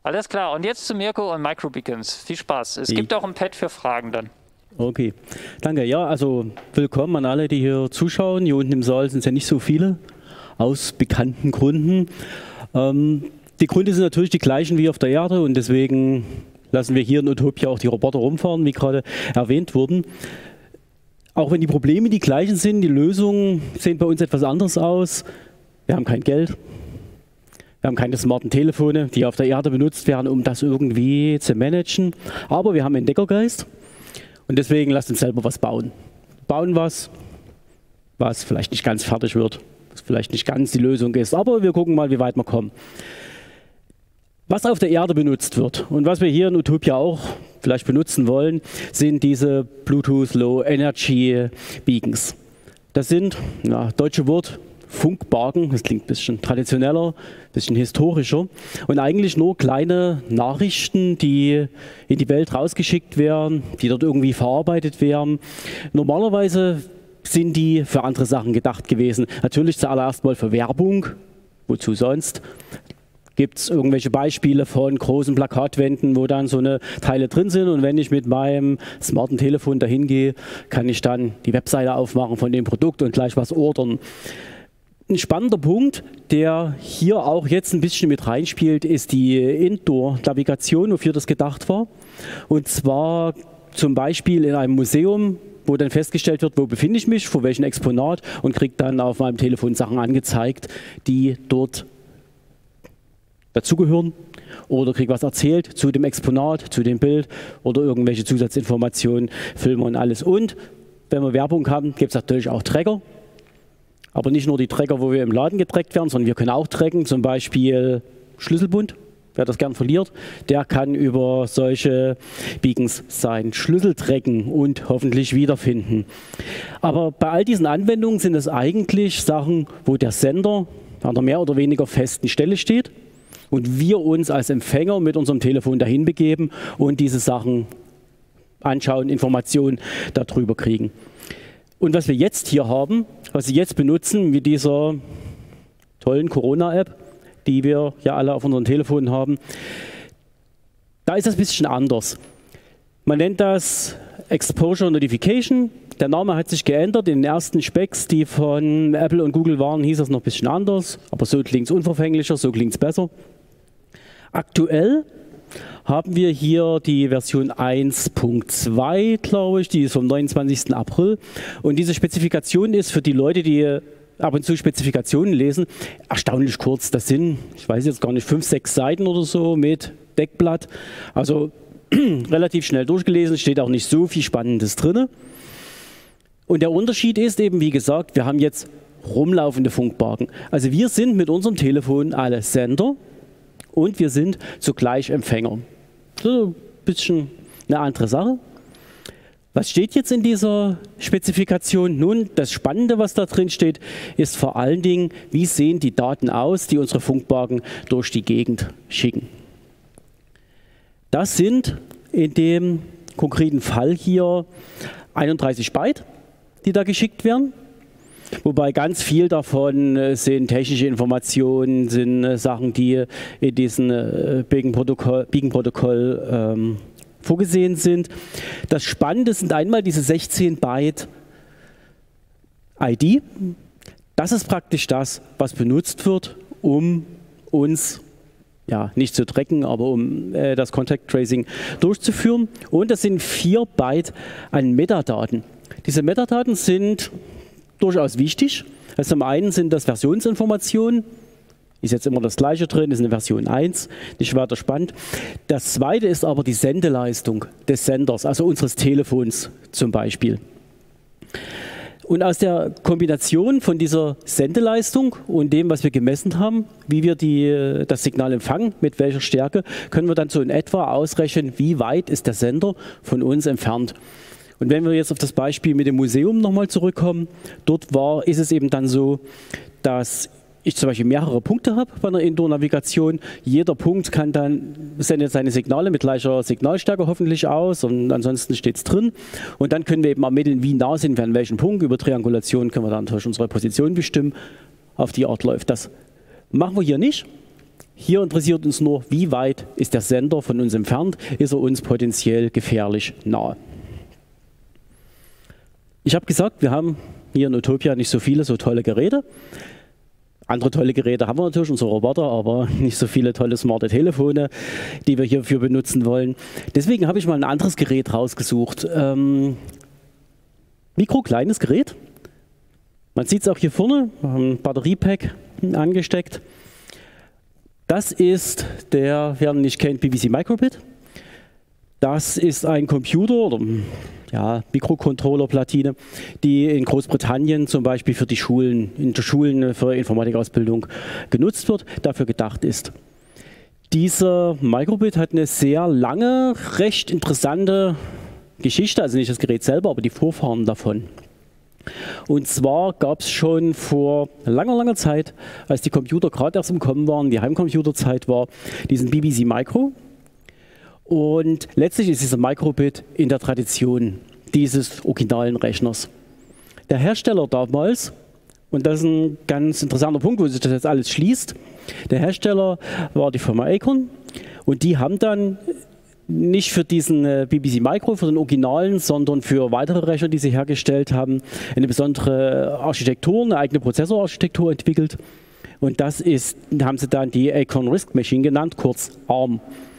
Alles klar, und jetzt zu Mirko und Microbeacons. Viel Spaß. Es gibt auch ein Pad für Fragen dann. Okay, danke. Ja, also willkommen an alle, die hier zuschauen. Hier unten im Saal sind es ja nicht so viele, aus bekannten Gründen. Die Gründe sind natürlich die gleichen wie auf der Erde und deswegen lassen wir hier in Utopia auch die Roboter rumfahren, wie gerade erwähnt wurden. Auch wenn die Probleme die gleichen sind, die Lösungen sehen bei uns etwas anders aus. Wir haben kein Geld. Wir haben keine smarten Telefone, die auf der Erde benutzt werden, um das irgendwie zu managen. Aber wir haben Entdeckergeist und deswegen lasst uns selber was bauen. Bauen was vielleicht nicht ganz fertig wird, was vielleicht nicht ganz die Lösung ist, aber wir gucken mal, wie weit wir kommen. Was auf der Erde benutzt wird und was wir hier in Utopia auch vielleicht benutzen wollen, sind diese Bluetooth Low Energy Beacons. Das sind, deutsche Wort, Funkbarken, das klingt ein bisschen traditioneller, ein bisschen historischer und eigentlich nur kleine Nachrichten, die in die Welt rausgeschickt werden, die dort irgendwie verarbeitet werden. Normalerweise sind die für andere Sachen gedacht gewesen. Natürlich zuallererst mal für Werbung, wozu sonst? Gibt es irgendwelche Beispiele von großen Plakatwänden, wo dann so eine Teile drin sind und wenn ich mit meinem smarten Telefon dahin gehe, kann ich dann die Webseite aufmachen von dem Produkt und gleich was ordern. Ein spannender Punkt, der hier auch jetzt ein bisschen mit reinspielt, ist die Indoor-Navigation, wofür das gedacht war. Und zwar zum Beispiel in einem Museum, wo dann festgestellt wird, wo befinde ich mich, vor welchem Exponat und kriege dann auf meinem Telefon Sachen angezeigt, die dort dazugehören oder kriege was erzählt zu dem Exponat, zu dem Bild oder irgendwelche Zusatzinformationen, Filme und alles. Und wenn wir Werbung haben, gibt es natürlich auch Tracker. Aber nicht nur die Tracker, wo wir im Laden getrackt werden, sondern wir können auch tracken, zum Beispiel Schlüsselbund. Wer das gern verliert, der kann über solche Beacons seinen Schlüssel tracken und hoffentlich wiederfinden. Aber bei all diesen Anwendungen sind es eigentlich Sachen, wo der Sender an einer mehr oder weniger festen Stelle steht und wir uns als Empfänger mit unserem Telefon dahin begeben und diese Sachen anschauen, Informationen darüber kriegen. Und was wir jetzt hier haben, was Sie jetzt benutzen mit dieser tollen Corona-App, die wir ja alle auf unseren Telefonen haben, da ist das ein bisschen anders. Man nennt das Exposure Notification. Der Name hat sich geändert. In den ersten Specs, die von Apple und Google waren, hieß das noch ein bisschen anders. Aber so klingt es unverfänglicher, so klingt es besser. Aktuell haben wir hier die Version 1.2, glaube ich, die ist vom 29. April. Und diese Spezifikation ist für die Leute, die ab und zu Spezifikationen lesen, erstaunlich kurz. Das sind, ich weiß jetzt gar nicht, 5, 6 Seiten oder so mit Deckblatt. Also relativ schnell durchgelesen, steht auch nicht so viel Spannendes drin. Und der Unterschied ist eben, wie gesagt, wir haben jetzt rumlaufende Funkbarken. Also wir sind mit unserem Telefon alle Sender und wir sind zugleich Empfänger. So ein bisschen eine andere Sache. Was steht jetzt in dieser Spezifikation? Nun, das Spannende, was da drin steht, ist vor allen Dingen, wie sehen die Daten aus, die unsere Funkbarken durch die Gegend schicken. Das sind in dem konkreten Fall hier 31 Byte, die da geschickt werden. Wobei ganz viel davon sind technische Informationen, sind Sachen, die in diesem Beacon-Protokoll vorgesehen sind. Das Spannende sind einmal diese 16 Byte ID. Das ist praktisch das, was benutzt wird, um uns nicht zu tracken, aber um das Contact Tracing durchzuführen. Und das sind 4 Byte an Metadaten. Diese Metadaten sind durchaus wichtig. Also zum einen sind das Versionsinformationen, ist jetzt immer das gleiche drin, ist eine Version 1, nicht weiter spannend. Das zweite ist aber die Sendeleistung des Senders, also unseres Telefons zum Beispiel. Und aus der Kombination von dieser Sendeleistung und dem, was wir gemessen haben, wie wir das Signal empfangen, mit welcher Stärke, können wir dann so in etwa ausrechnen, wie weit ist der Sender von uns entfernt. Und wenn wir jetzt auf das Beispiel mit dem Museum nochmal zurückkommen, dort ist es eben dann so, dass ich zum Beispiel mehrere Punkte habe bei einer Indoor-Navigation. Jeder Punkt sendet seine Signale mit gleicher Signalstärke hoffentlich aus und ansonsten steht es drin. Und dann können wir eben ermitteln, wie nah sind wir an welchem Punkt. Über Triangulation können wir dann natürlich unsere Position bestimmen. Auf die Art läuft das. Machen wir hier nicht. Hier interessiert uns nur, wie weit ist der Sender von uns entfernt, ist er uns potenziell gefährlich nahe. Ich habe gesagt, wir haben hier in Utopia nicht so viele so tolle Geräte. Andere tolle Geräte haben wir natürlich, unsere Roboter, aber nicht so viele tolle smarte Telefone, die wir hierfür benutzen wollen. Deswegen habe ich mal ein anderes Gerät rausgesucht. Kleines Gerät. Man sieht es auch hier vorne, wir haben ein Batteriepack angesteckt. Das ist der, wer ihn nicht kennt, BBC Microbit. Das ist ein Computer oder ja, Mikrocontroller-Platine, die in Großbritannien zum Beispiel für die Schulen, in den Schulen für Informatikausbildung genutzt wird, dafür gedacht ist. Dieser Microbit hat eine sehr lange, recht interessante Geschichte, also nicht das Gerät selber, aber die Vorfahren davon. Und zwar gab es schon vor langer Zeit, als die Computer gerade erst im Kommen waren, die Heimcomputerzeit war, diesen BBC Micro. Und letztlich ist dieser Microbit in der Tradition dieses originalen Rechners. Der Hersteller damals, und das ist ein ganz interessanter Punkt, wo sich das jetzt alles schließt, der Hersteller war die Firma Acorn und die haben dann nicht für diesen BBC Micro, für den Originalen, sondern für weitere Rechner, die sie hergestellt haben, eine besondere Architektur, eine eigene Prozessorarchitektur entwickelt. Und das haben sie dann die Acorn RISC Machine genannt, kurz ARM.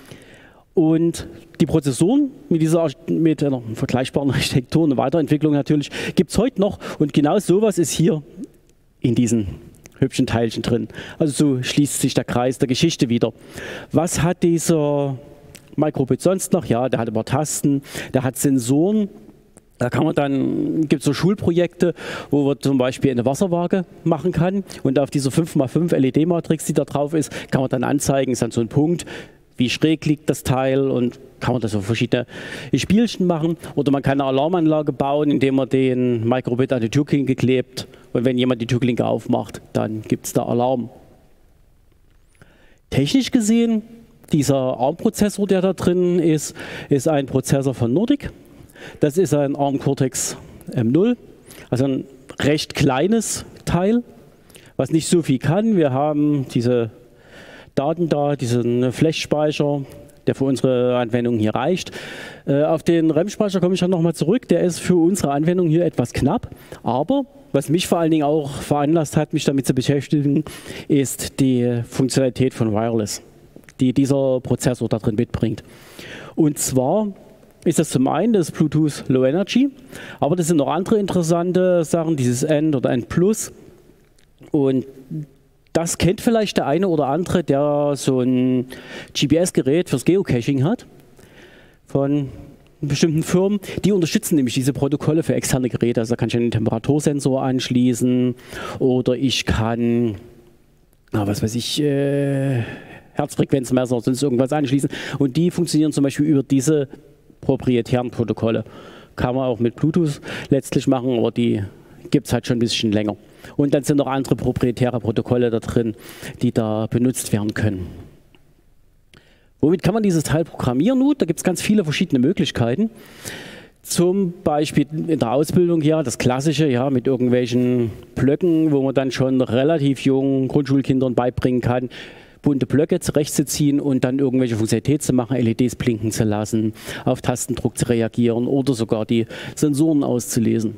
Und die Prozessoren mit einer vergleichbaren Architektur, eine Weiterentwicklung natürlich, gibt es heute noch. Und genau sowas ist hier in diesen hübschen Teilchen drin. Also so schließt sich der Kreis der Geschichte wieder. Was hat dieser Microbit sonst noch? Ja, der hat ein paar Tasten, der hat Sensoren. Da kann man dann, gibt es so Schulprojekte, wo man zum Beispiel eine Wasserwaage machen kann. Und auf dieser 5x5 LED-Matrix, die da drauf ist, kann man dann anzeigen, ist dann so ein Punkt, wie schräg liegt das Teil, und kann man da so verschiedene Spielchen machen. Oder man kann eine Alarmanlage bauen, indem man den Microbit an die Türklinke klebt. Und wenn jemand die Türklinke aufmacht, dann gibt es da Alarm. Technisch gesehen, dieser ARM-Prozessor, der da drin ist ein Prozessor von Nordic. Das ist ein ARM Cortex M0, also ein recht kleines Teil, was nicht so viel kann. Wir haben diese Daten da, diesen Flash-Speicher, der für unsere Anwendung hier reicht. Auf den RAM-Speicher komme ich dann nochmal zurück. Der ist für unsere Anwendung hier etwas knapp, aber was mich vor allen Dingen auch veranlasst hat, mich damit zu beschäftigen, ist die Funktionalität von Wireless, die dieser Prozessor da drin mitbringt. Und zwar ist das zum einen das Bluetooth Low Energy, aber das sind noch andere interessante Sachen, dieses N oder N+. Und das kennt vielleicht der eine oder andere, der so ein GPS-Gerät fürs Geocaching hat, von bestimmten Firmen. Die unterstützen nämlich diese Protokolle für externe Geräte. Also da kann ich einen Temperatursensor anschließen oder ich kann, was weiß ich, Herzfrequenzmesser oder sonst irgendwas anschließen. Und die funktionieren zum Beispiel über diese proprietären Protokolle. Kann man auch mit Bluetooth letztlich machen, aber die gibt es halt schon ein bisschen länger. Und dann sind noch andere proprietäre Protokolle da drin, die da benutzt werden können. Womit kann man dieses Teil programmieren? Nun, da gibt es ganz viele verschiedene Möglichkeiten. Zum Beispiel in der Ausbildung, ja, das Klassische, ja, mit irgendwelchen Blöcken, wo man dann schon relativ jungen Grundschulkindern beibringen kann, bunte Blöcke zurechtzuziehen und dann irgendwelche Funktionalität zu machen, LEDs blinken zu lassen, auf Tastendruck zu reagieren oder sogar die Sensoren auszulesen.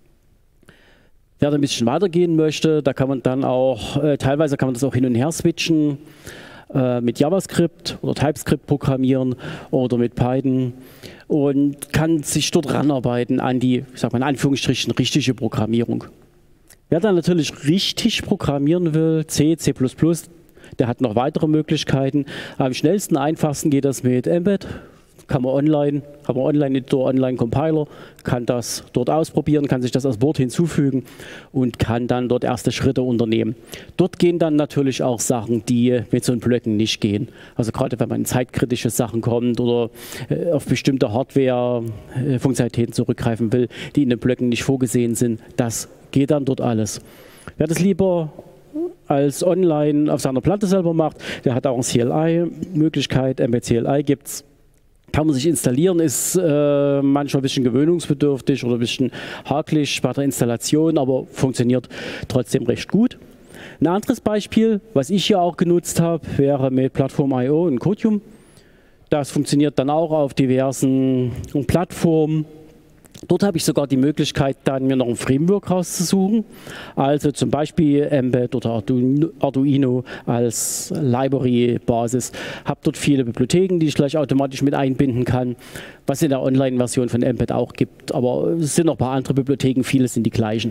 Wer da ein bisschen weitergehen möchte, da kann man dann auch, teilweise kann man das auch hin und her switchen, mit JavaScript oder TypeScript programmieren oder mit Python und kann sich dort ranarbeiten an die, ich sag mal in Anführungsstrichen, richtige Programmierung. Wer dann natürlich richtig programmieren will, C, C++, der hat noch weitere Möglichkeiten. Am schnellsten, einfachsten geht das mit Embed. Kann man online, haben wir Online-Editor, Online-Compiler, kann das dort ausprobieren, kann sich das als Board hinzufügen und kann dann dort erste Schritte unternehmen. Dort gehen dann natürlich auch Sachen, die mit so einem Blöcken nicht gehen. Also gerade wenn man in zeitkritische Sachen kommt oder auf bestimmte Hardware-Funktionalitäten zurückgreifen will, die in den Blöcken nicht vorgesehen sind, das geht dann dort alles. Wer das lieber als online auf seiner Platte selber macht, der hat auch eine CLI-Möglichkeit, Embed CLI gibt es. Kann man sich installieren, ist manchmal ein bisschen gewöhnungsbedürftig oder ein bisschen hakelig bei der Installation, aber funktioniert trotzdem recht gut. Ein anderes Beispiel, was ich hier auch genutzt habe, wäre mit Plattform.io und Codium. Das funktioniert dann auch auf diversen Plattformen. Dort habe ich sogar die Möglichkeit, dann mir noch ein Framework rauszusuchen. Also zum Beispiel Embed oder Arduino als Library-Basis. Habe dort viele Bibliotheken, die ich gleich automatisch mit einbinden kann, was in der Online-Version von Embed auch gibt. Aber es sind noch ein paar andere Bibliotheken, viele sind die gleichen.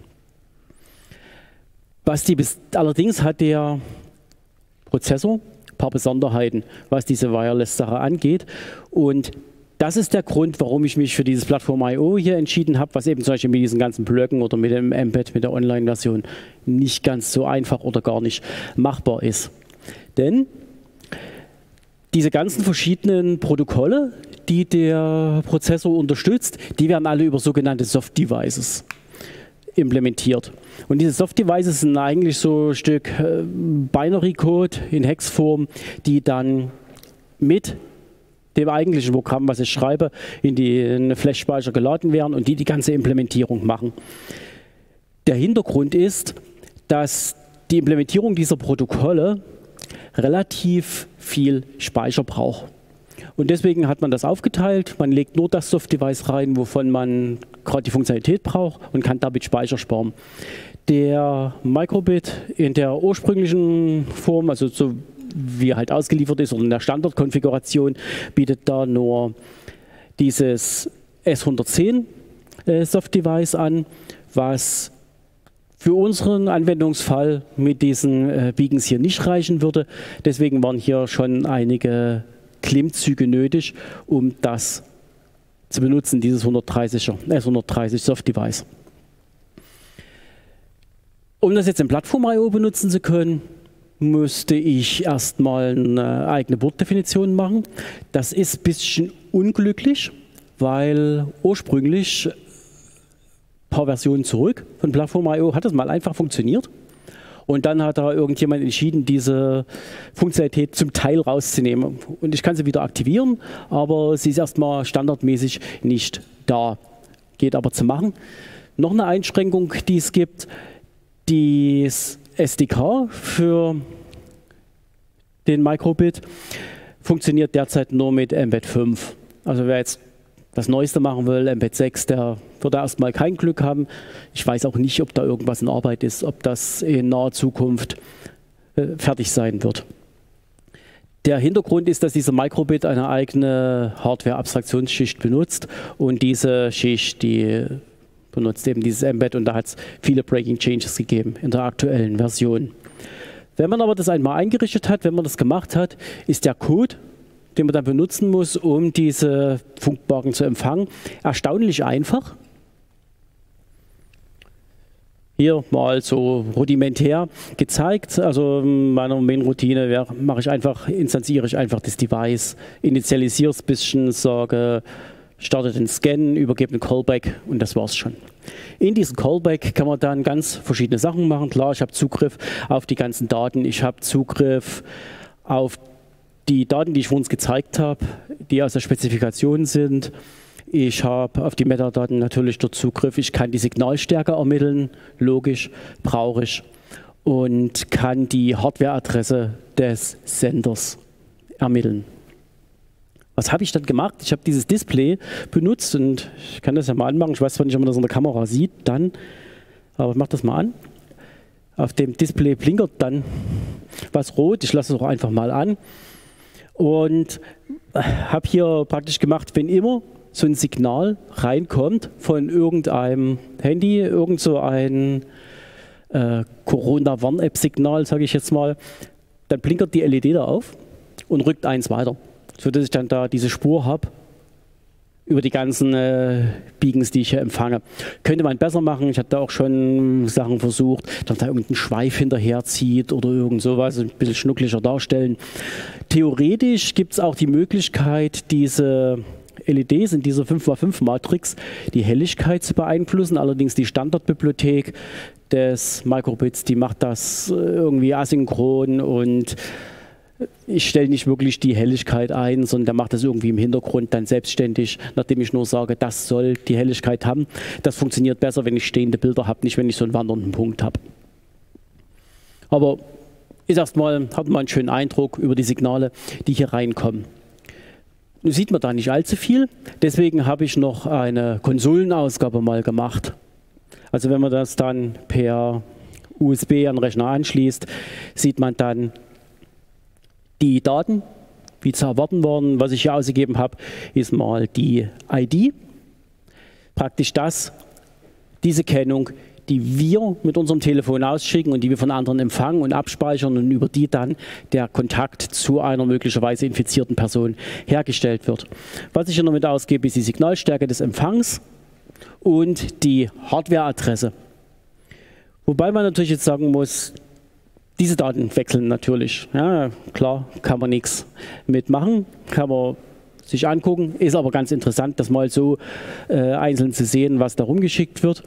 Allerdings hat der Prozessor ein paar Besonderheiten, was diese Wireless-Sache angeht. Und das ist der Grund, warum ich mich für dieses Plattform.io hier entschieden habe, was eben zum Beispiel mit diesen ganzen Blöcken oder mit dem Embed, mit der Online-Version nicht ganz so einfach oder gar nicht machbar ist. Denn diese ganzen verschiedenen Protokolle, die der Prozessor unterstützt, die werden alle über sogenannte Soft Devices implementiert. Und diese Soft Devices sind eigentlich so ein Stück Binary Code in Hexform, die dann mit dem eigentlichen Programm, was ich schreibe, in den Flash-Speicher geladen werden und die ganze Implementierung machen. Der Hintergrund ist, dass die Implementierung dieser Protokolle relativ viel Speicher braucht. Und deswegen hat man das aufgeteilt. Man legt nur das Soft-Device rein, wovon man gerade die Funktionalität braucht und kann damit Speicher sparen. Der Microbit in der ursprünglichen Form, also so wie er halt ausgeliefert ist oder in der Standardkonfiguration, bietet da nur dieses S110 Soft-Device an, was für unseren Anwendungsfall mit diesen Beacons hier nicht reichen würde. Deswegen waren hier schon einige Klimmzüge nötig, um das zu benutzen, dieses S130 Soft-Device. Um das jetzt in Plattform.io benutzen zu können, müsste ich erstmal eine eigene Borddefinition machen. Das ist ein bisschen unglücklich, weil ursprünglich ein paar Versionen zurück von Plattform.io hat das mal einfach funktioniert. Und dann hat da irgendjemand entschieden, diese Funktionalität zum Teil rauszunehmen. Und ich kann sie wieder aktivieren, aber sie ist erstmal standardmäßig nicht da. Geht aber zu machen. Noch eine Einschränkung, die es gibt, das SDK für den Microbit funktioniert derzeit nur mit Embed 5. Also wer jetzt das Neueste machen will, Embed 6, der wird da erstmal kein Glück haben. Ich weiß auch nicht, ob da irgendwas in Arbeit ist, ob das in naher Zukunft fertig sein wird. Der Hintergrund ist, dass dieser Microbit eine eigene Hardware-Abstraktionsschicht benutzt und diese Schicht, die benutzt eben dieses Embed und da hat es viele Breaking Changes gegeben in der aktuellen Version. Wenn man aber das einmal eingerichtet hat, wenn man das gemacht hat, ist der Code, den man dann benutzen muss, um diese Funkmarken zu empfangen, erstaunlich einfach. Hier mal so rudimentär gezeigt. Also in meiner Main-Routine instanziere ich einfach das Device, initialisiere es ein bisschen, sage, starte den Scan, übergebe einen Callback und das war's schon. In diesem Callback kann man dann ganz verschiedene Sachen machen. Klar, ich habe Zugriff auf die ganzen Daten, ich habe Zugriff auf die Daten, die ich vorhin gezeigt habe, die aus der Spezifikation sind. Ich habe auf die Metadaten natürlich dort Zugriff. Ich kann die Signalstärke ermitteln, logisch, brauche ich, und kann die Hardwareadresse des Senders ermitteln. Was habe ich dann gemacht? Ich habe dieses Display benutzt und ich kann das ja mal anmachen. Ich weiß zwar nicht, ob man das in der Kamera sieht, aber ich mache das mal an. Auf dem Display blinkert dann was rot. Ich lasse es auch einfach mal an. Und habe hier praktisch gemacht, wenn immer so ein Signal reinkommt von irgendeinem Handy, irgend so ein Corona-Warn-App-Signal, sage ich jetzt mal, dann blinkert die LED da auf und rückt eins weiter, sodass ich dann da diese Spur habe über die ganzen Beacons, die ich hier empfange. Könnte man besser machen. Ich hatte da auch schon Sachen versucht, dass da irgendein Schweif hinterherzieht oder irgend sowas, ein bisschen schnucklicher darstellen. Theoretisch gibt es auch die Möglichkeit, diese LEDs in dieser 5x5-Matrix die Helligkeit zu beeinflussen. Allerdings die Standardbibliothek des Microbits, die macht das irgendwie asynchron und ich stelle nicht wirklich die Helligkeit ein, sondern der macht das irgendwie im Hintergrund dann selbstständig, nachdem ich nur sage, das soll die Helligkeit haben. Das funktioniert besser, wenn ich stehende Bilder habe, nicht wenn ich so einen wandernden Punkt habe. Aber ist erstmal, hat man einen schönen Eindruck über die Signale, die hier reinkommen. Nun sieht man da nicht allzu viel, deswegen habe ich noch eine Konsolenausgabe mal gemacht. Also wenn man das dann per USB an den Rechner anschließt, sieht man dann die Daten, wie zu erwarten waren. Was ich hier ausgegeben habe, ist mal die ID. Praktisch diese Kennung, die wir mit unserem Telefon ausschicken und die wir von anderen empfangen und abspeichern und über die dann der Kontakt zu einer möglicherweise infizierten Person hergestellt wird. Was ich hier noch mit ausgebe, ist die Signalstärke des Empfangs und die Hardwareadresse. Wobei man natürlich jetzt sagen muss, diese Daten wechseln natürlich. Ja, klar, kann man nichts mitmachen, kann man sich angucken, ist aber ganz interessant, das mal so einzeln zu sehen, was da rumgeschickt wird.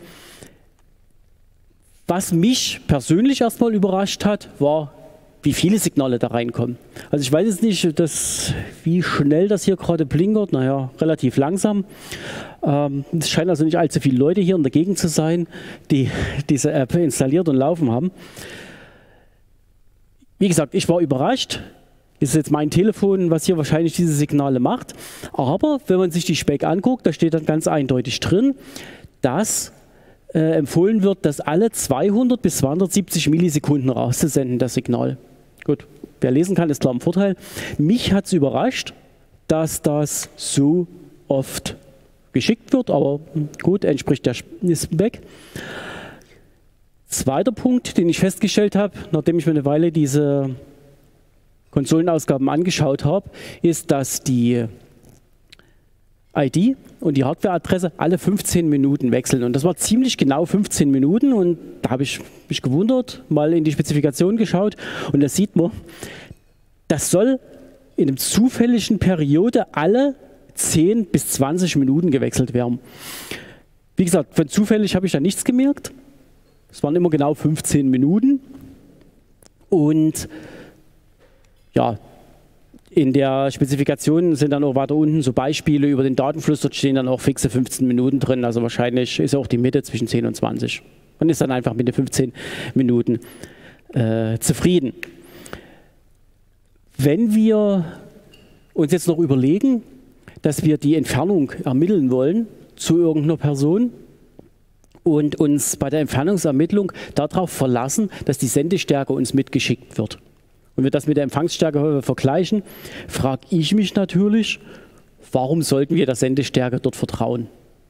Was mich persönlich erstmal überrascht hat, war, wie viele Signale da reinkommen. Also ich weiß jetzt nicht, wie schnell das hier gerade blinkert. Naja, relativ langsam. Es scheinen also nicht allzu viele Leute hier in der Gegend zu sein, die diese App installiert und laufen haben. Wie gesagt, ich war überrascht. Das ist jetzt mein Telefon, was hier wahrscheinlich diese Signale macht. Aber wenn man sich die Spec anguckt, da steht dann ganz eindeutig drin, dass empfohlen wird, das alle 200 bis 270 Millisekunden rauszusenden, das Signal. Gut, wer lesen kann, ist klar ein Vorteil. Mich hat es überrascht, dass das so oft geschickt wird, aber gut, entspricht der Spec. Zweiter Punkt, den ich festgestellt habe, nachdem ich mir eine Weile diese Konsolenausgaben angeschaut habe, ist, dass die ID und die Hardwareadresse alle 15 Minuten wechseln. Und das war ziemlich genau 15 Minuten. Und da habe ich mich gewundert, mal in die Spezifikation geschaut. Und da sieht man, das soll in einer zufälligen Periode alle 10 bis 20 Minuten gewechselt werden. Wie gesagt, von zufällig habe ich da nichts gemerkt. Es waren immer genau 15 Minuten. Und ja, in der Spezifikation sind dann auch weiter unten so Beispiele über den Datenfluss. Dort stehen dann auch fixe 15 Minuten drin. Also wahrscheinlich ist auch die Mitte zwischen 10 und 20. Man ist dann einfach mit den 15 Minuten zufrieden. Wenn wir uns jetzt noch überlegen, dass wir die Entfernung ermitteln wollen zu irgendeiner Person und uns bei der Entfernungsermittlung darauf verlassen, dass die Sendestärke uns mitgeschickt wird, und wir das mit der Empfangsstärke vergleichen, frage ich mich natürlich, warum sollten wir der Sendestärke dort vertrauen?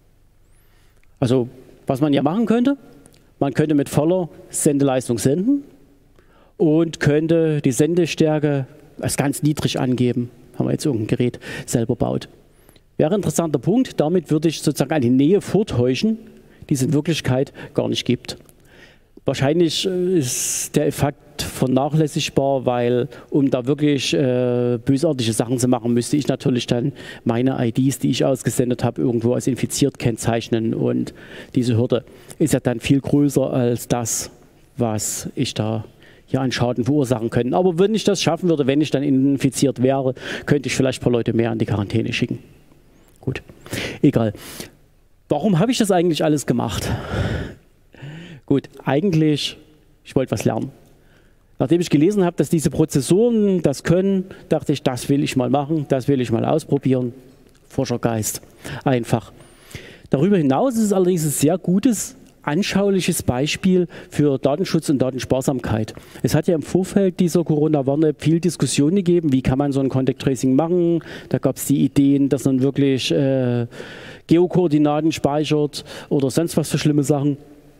Also, was man ja machen könnte, man könnte mit voller Sendeleistung senden und könnte die Sendestärke als ganz niedrig angeben, wenn man jetzt irgendein Gerät selber baut. Wäre ein interessanter Punkt, damit würde ich sozusagen eine Nähe vortäuschen, die es in Wirklichkeit gar nicht gibt. Wahrscheinlich ist der Effekt vernachlässigbar, weil um da wirklich bösartige Sachen zu machen, müsste ich natürlich dann meine IDs, die ich ausgesendet habe, irgendwo als infiziert kennzeichnen. Und diese Hürde ist ja dann viel größer als das, was ich da hier an Schaden verursachen könnte. Aber wenn ich das schaffen würde, wenn ich dann infiziert wäre, könnte ich vielleicht ein paar Leute mehr in die Quarantäne schicken. Gut, egal. Warum habe ich das eigentlich alles gemacht? Gut, eigentlich, ich wollte was lernen. Nachdem ich gelesen habe, dass diese Prozessoren das können, dachte ich, das will ich mal machen, das will ich mal ausprobieren. Forschergeist, einfach. Darüber hinaus ist es allerdings ein sehr gutes, anschauliches Beispiel für Datenschutz und Datensparsamkeit. Es hat ja im Vorfeld dieser Corona-Warn-App viel Diskussion gegeben, wie kann man so ein Contact Tracing machen. Da gab es die Ideen, dass man wirklich Geokoordinaten speichert oder sonst was für schlimme Sachen.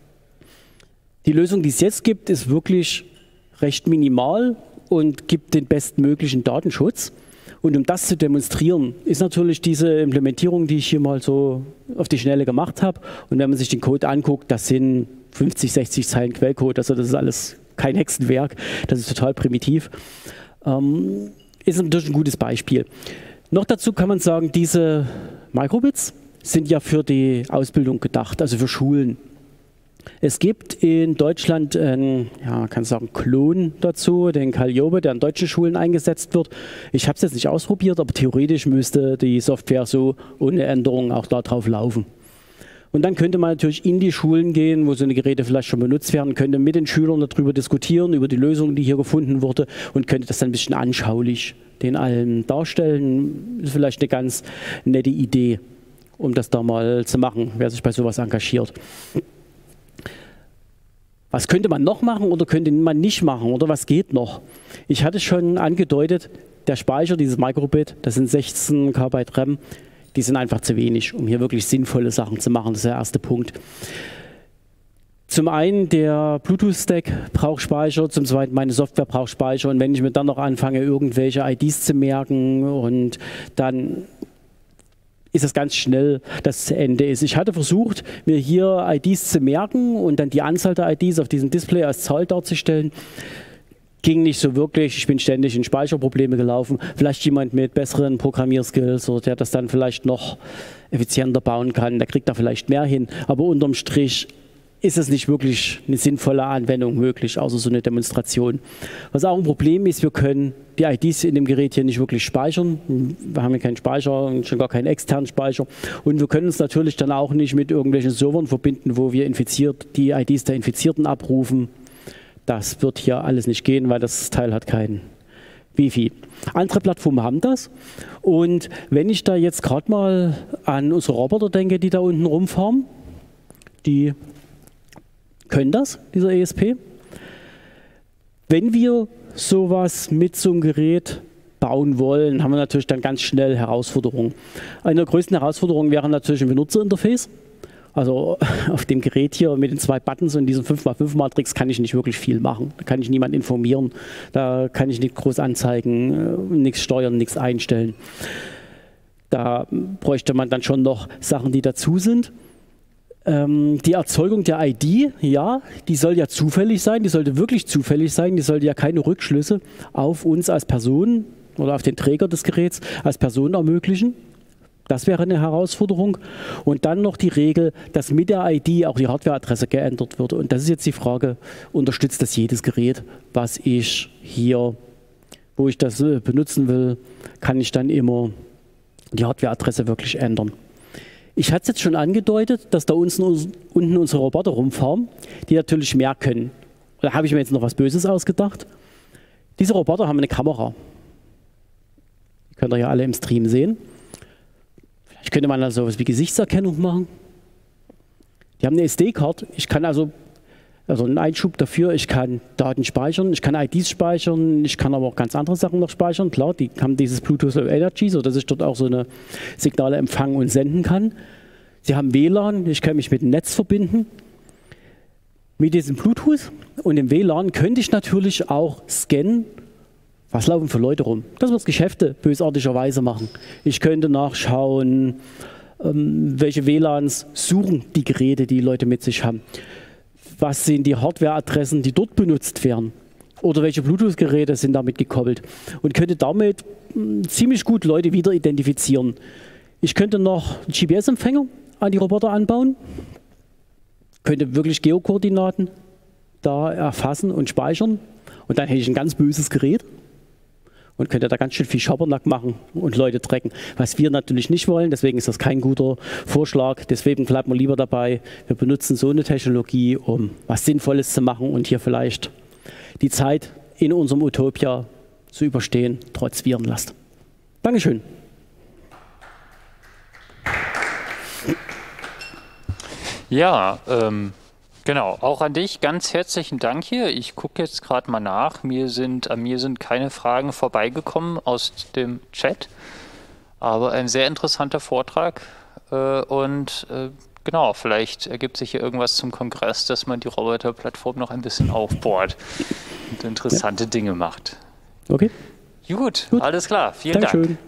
Die Lösung, die es jetzt gibt, ist wirklich recht minimal und gibt den bestmöglichen Datenschutz. Und um das zu demonstrieren, ist natürlich diese Implementierung, die ich hier mal so auf die Schnelle gemacht habe. Und wenn man sich den Code anguckt, das sind 50, 60 Zeilen Quellcode. Also das ist alles kein Hexenwerk, das ist total primitiv. Ist natürlich ein gutes Beispiel. Noch dazu kann man sagen, diese Microbits sind ja für die Ausbildung gedacht, also für Schulen. Es gibt in Deutschland einen, ja, man kann sagen, Klon dazu, den Calliope, der in deutschen Schulen eingesetzt wird. Ich habe es jetzt nicht ausprobiert, aber theoretisch müsste die Software so ohne Änderungen auch darauf laufen. Und dann könnte man natürlich in die Schulen gehen, wo so eine Geräte vielleicht schon benutzt werden, könnte mit den Schülern darüber diskutieren, über die Lösung, die hier gefunden wurde und könnte das dann ein bisschen anschaulich den allen darstellen. Ist vielleicht eine ganz nette Idee, um das da mal zu machen, wer sich bei sowas engagiert. Was könnte man noch machen oder könnte man nicht machen oder was geht noch? Ich hatte schon angedeutet, der Speicher, dieses Microbit, das sind 16 KB RAM, die sind einfach zu wenig, um hier wirklich sinnvolle Sachen zu machen. Das ist der erste Punkt. Zum einen der Bluetooth-Stack braucht Speicher, zum zweiten meine Software braucht Speicher und wenn ich mir dann noch anfange, irgendwelche IDs zu merken und dann ist das ganz schnell, dass es zu Ende ist. Ich hatte versucht, mir hier IDs zu merken und dann die Anzahl der IDs auf diesem Display als Zahl darzustellen. Ging nicht so wirklich, ich bin ständig in Speicherprobleme gelaufen. Vielleicht jemand mit besseren Programmierskills oder der das dann vielleicht noch effizienter bauen kann, der kriegt da vielleicht mehr hin. Aber unterm Strich ist es nicht wirklich eine sinnvolle Anwendung möglich, außer so eine Demonstration. Was auch ein Problem ist, wir können die IDs in dem Gerät hier nicht wirklich speichern. Wir haben hier keinen Speicher und schon gar keinen externen Speicher. Und wir können uns natürlich dann auch nicht mit irgendwelchen Servern verbinden, wo wir die IDs der Infizierten abrufen. Das wird hier alles nicht gehen, weil das Teil hat kein Wi-Fi. Andere Plattformen haben das. Und wenn ich da jetzt gerade mal an unsere Roboter denke, die da unten rumfahren, die können das, dieser ESP. Wenn wir sowas mit so einem Gerät bauen wollen, haben wir natürlich dann ganz schnell Herausforderungen. Eine der größten Herausforderungen wäre natürlich ein Benutzerinterface. Also auf dem Gerät hier mit den 2 Buttons und diesem 5x5-Matrix kann ich nicht wirklich viel machen. Da kann ich niemanden informieren, da kann ich nicht groß anzeigen, nichts steuern, nichts einstellen. Da bräuchte man dann schon noch Sachen, die dazu sind. Die Erzeugung der ID, ja, die soll ja zufällig sein, die sollte wirklich zufällig sein, die sollte ja keine Rückschlüsse auf uns als Person oder auf den Träger des Geräts als Person ermöglichen. Das wäre eine Herausforderung. Und dann noch die Regel, dass mit der ID auch die Hardwareadresse geändert wird. Und das ist jetzt die Frage, unterstützt das jedes Gerät, was ich hier, wo ich das benutzen will, kann ich dann immer die Hardwareadresse wirklich ändern. Ich hatte es jetzt schon angedeutet, dass da unten unsere Roboter rumfahren, die natürlich mehr können. Da habe ich mir jetzt noch was Böses ausgedacht. Diese Roboter haben eine Kamera. Die könnt ihr ja alle im Stream sehen. Vielleicht könnte man also sowas wie Gesichtserkennung machen. Die haben eine SD-Card. Ich kann also einen Einschub dafür, ich kann Daten speichern, ich kann IDs speichern, ich kann aber auch ganz andere Sachen noch speichern. Klar, die haben dieses Bluetooth Low Energy, sodass ich dort auch so eine Signale empfangen und senden kann. Sie haben WLAN, ich kann mich mit dem Netz verbinden. Mit diesem Bluetooth und dem WLAN könnte ich natürlich auch scannen, was laufen für Leute rum. Das wird Geschäfte bösartigerweise machen. Ich könnte nachschauen, welche WLANs suchen die Geräte, die Leute mit sich haben. Was sind die Hardwareadressen, die dort benutzt werden? Oder welche Bluetooth-Geräte sind damit gekoppelt? Und könnte damit ziemlich gut Leute wieder identifizieren. Ich könnte noch einen GPS-Empfänger an die Roboter anbauen, könnte wirklich Geokoordinaten da erfassen und speichern. Und dann hätte ich ein ganz böses Gerät und könnte da ganz schön viel Schabernack machen und Leute tracken. Was wir natürlich nicht wollen, deswegen ist das kein guter Vorschlag. Deswegen bleiben wir lieber dabei, wir benutzen so eine Technologie, um was Sinnvolles zu machen und hier vielleicht die Zeit in unserem Utopia zu überstehen, trotz Virenlast. Dankeschön. Ja, genau, auch an dich ganz herzlichen Dank hier. Ich gucke jetzt gerade mal nach. An mir sind keine Fragen vorbeigekommen aus dem Chat, aber ein sehr interessanter Vortrag genau, vielleicht ergibt sich hier irgendwas zum Kongress, dass man die Roboter-Plattform noch ein bisschen aufbohrt und interessante Dinge macht. Okay. Gut, alles klar. Vielen Dankeschön. Dank.